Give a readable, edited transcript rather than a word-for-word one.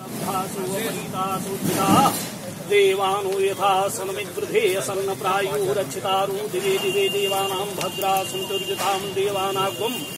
देवानो यथा सनमिद्वृधे सन्न प्रायो रक्षितारो दिवे दिवे देवानां भद्रा सन्तुर्यतां देवानागुम्